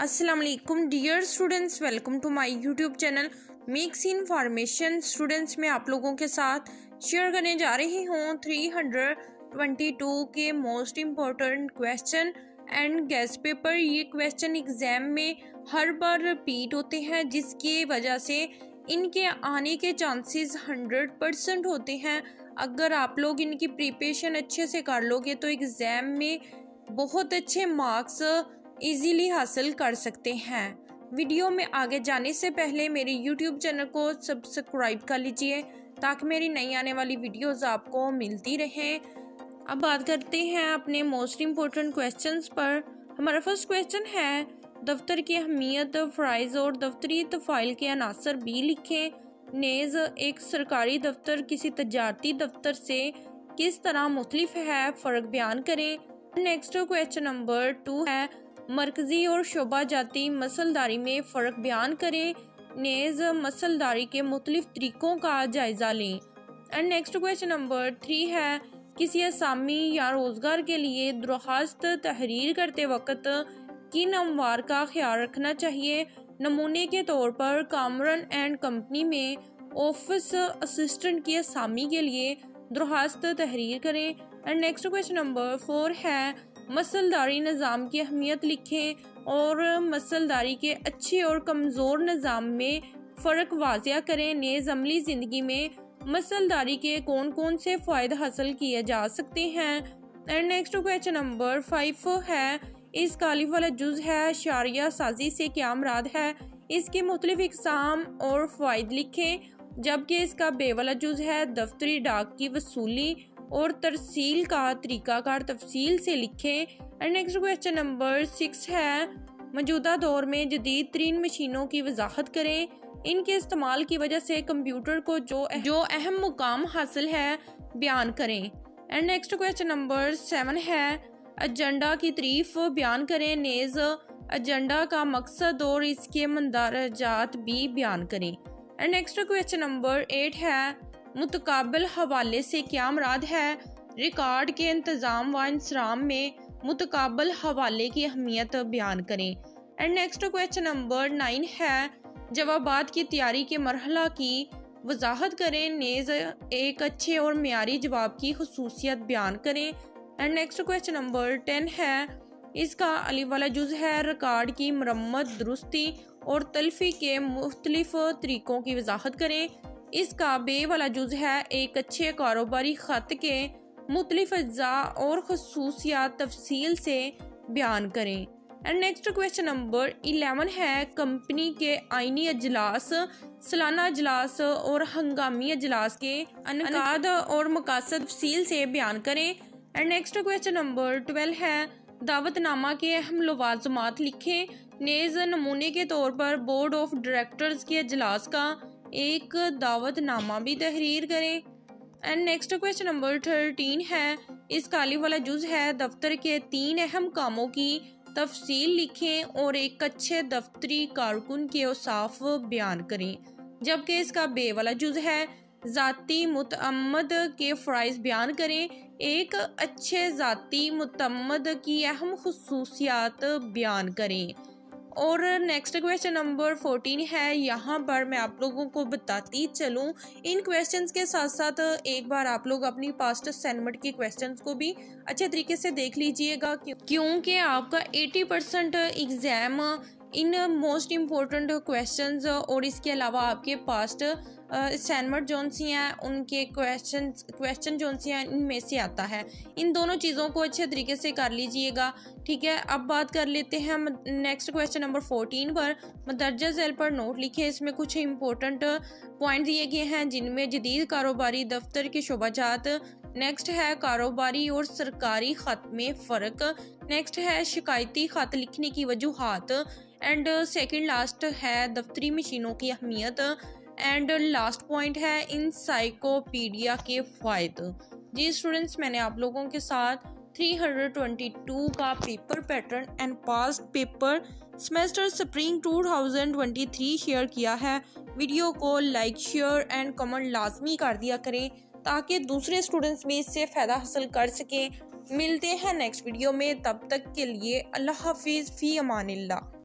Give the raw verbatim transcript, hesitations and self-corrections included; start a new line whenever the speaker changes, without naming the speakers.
अस्सलाम वालेकुम dear students, welcome to my YouTube channel mix information. Students, मैं आप लोगों के साथ शेयर करने जा रही हूँ थ्री हंड्रेड ट्वेंटी टू के most important question and guess paper. ये क्वेश्चन एग्ज़ाम में हर बार रिपीट होते हैं, जिसकी वजह से इनके आने के चांसेस हंड्रेड परसेंट होते हैं। अगर आप लोग इनकी प्रिपरेशन अच्छे से कर लोगे तो एग्ज़ाम में बहुत अच्छे मार्क्स इजीली हासिल कर सकते हैं। वीडियो में आगे जाने से पहले मेरे यूट्यूब चैनल को सब्सक्राइब कर लीजिए ताकि मेरी नई आने वाली वीडियोस आपको मिलती रहें। अब बात करते हैं अपने मोस्ट इम्पोर्टेंट क्वेश्चंस पर। हमारा फर्स्ट क्वेश्चन है, दफ्तर की अहमियत, फ़राइज़ और दफ्तरी तफ़ाइल के अनासर भी लिखें। नेज़ एक सरकारी दफ्तर किसी तजारती दफ्तर से किस तरह मुख्तलिफ है, फ़र्क बयान करें। नेक्स्ट क्वेश्चन नंबर टू है, मरकज़ी और शोबा जाती मसलदारी में फ़र्क बयान करें। नेज़ मसलदारी के मुख्तलिफ तरीक़ों का जायज़ा लें। And next question number three है, किसी असामी या रोज़गार के लिए दरख्वास्त तहरीर करते वक्त किन अमवार का ख्याल रखना चाहिए। नमूने के तौर पर कामरन एंड कंपनी में ऑफिस असिस्टेंट की असामी के लिए दरख्वास्त तहरीर करें। And next question number four है, मसलदारी निज़ाम की अहमियत लिखें और मसलदारी के अच्छे और कमज़ोर निज़ाम में फ़र्क वाज़िया करें। नेज़ अमली ज़िंदगी में मसलदारी के कौन कौन से फ़ायदे हासिल किए जा सकते हैं। And next question number five है, इस कालिफ वाला जुज़ है शारिया साजी से क्या मुराद है। इसके मुख्तलिफ इक़साम और फ़ायदे लिखें, जबकि इसका बे वाला जुज़ है दफ्तरी डाक की वसूली और तरसील का तरीक़ाकार तफसील से लिखें। And next question number six है, मौजूदा दौर में जदीद तरीन मशीनों की वजाहत करें। इनके इस्तेमाल की वजह से कंप्यूटर को जो जो अहम मुकाम हासिल है बयान करें। And next question number seven है, एजेंडा की तारीफ बयान करें। नेज़ एजेंडा का मकसद और इसके मंदारजात भी बयान करें। And next question number eight है, मुतकाबिल हवाले से क्या मुराद है। रिकॉर्ड के इंतज़ाम व इंसराम में मुतकाबिल हवाले की अहमियत बयान करें। And next question number nine है, जवाबात की तैयारी के मरहला की वजाहत करें। नेज़ एक अच्छे और मियारी जवाब की खुसूसियत बयान करें। And next question number ten है, इसका अलिफ वाला जुज़ है रिकॉर्ड की मरम्मत, दुरुस्ती और तल्फी के मुख्तलिफ तरीक़ों की वजाहत करें। इसका बे वाला जुज़ है एक अच्छे कारोबारी ख़त के मुख्तलिफ अज्जा और खुसूसियात तफसील से बयान करें। And next question number eleven है, कंपनी के आइनी अजलास, सालाना अजलास और हंगामी अजलास के अनकाद और मकासद तफसील से बयान करें। And next question number twelve है, दावतनामा के अहम लवाज़मात लिखें। नेज़ नमूने के तौर पर बोर्ड ऑफ डायरेक्टर्स के अजलास का एक दावतनामा भी तहरीर करें। And next question number thirteen है, इस काली वाला जुज़ है दफ्तर के तीन अहम कामों की तफसील लिखें और एक अच्छे दफ्तरी कारकुन के औसाफ बयान करें, जबकि इसका बे वाला जुज़ है ज़ाती मुतअम्मद के फ़राइज़ बयान करें। एक अच्छे ज़ाती मुतअम्मद की अहम खुसूसियात बयान करें। और नेक्स्ट क्वेश्चन नंबर फोर्टीन है, यहाँ पर मैं आप लोगों को बताती चलूँ, इन क्वेश्चंस के साथ साथ एक बार आप लोग अपनी पास्ट असाइनमेंट के क्वेश्चंस को भी अच्छे तरीके से देख लीजिएगा, क्योंकि आपका अस्सी परसेंट एग्ज़ाम इन मोस्ट इम्पोर्टेंट क्वेश्चंस और इसके अलावा आपके पास्ट असाइनमेंट जोन सी हैं उनके क्वेश्चन क्वेश्चन जोन सी हैं इनमें से आता है। इन दोनों चीज़ों को अच्छे तरीके से कर लीजिएगा, ठीक है। अब बात कर लेते हैं नेक्स्ट क्वेश्चन नंबर फोर्टीन पर। मदरजा झैल पर नोट लिखे, इसमें कुछ इंपॉर्टेंट पॉइंट दिए गए हैं जिनमें जदीद कारोबारी दफ्तर के शोबाजात। नेक्स्ट है, कारोबारी और सरकारी ख़त में फ़र्क। नेक्स्ट है, शिकायती ख़त लिखने की वजूहात। एंड सेकंड लास्ट है, दफ्तरी मशीनों की अहमियत। एंड लास्ट पॉइंट है, इंसाइक्लोपीडिया के फ़ायदे। जी स्टूडेंट्स, मैंने आप लोगों के साथ थ्री हंड्रेड ट्वेंटी टू का paper pattern and past paper semester spring two thousand twenty three share किया है। वीडियो को लाइक, शेयर एंड कमेंट लाजमी कर दिया करें ताकि दूसरे स्टूडेंट्स भी इससे फ़ायदा हासिल कर सकें। मिलते हैं नेक्स्ट वीडियो में, तब तक के लिए अल्लाह हाफिज़, फ़ी अमानिल्लाह।